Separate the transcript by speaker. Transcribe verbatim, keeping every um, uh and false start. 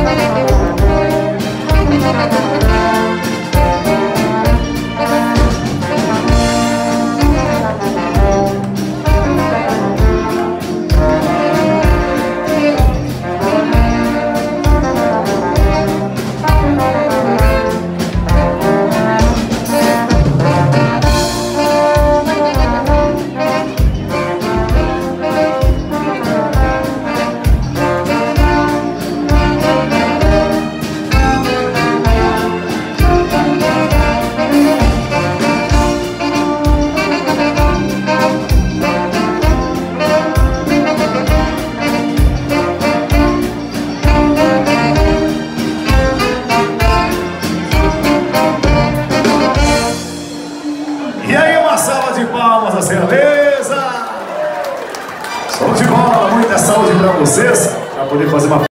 Speaker 1: E aí, uma salva de palmas à cerveja! Show de bola, muita saúde pra vocês, pra poder fazer uma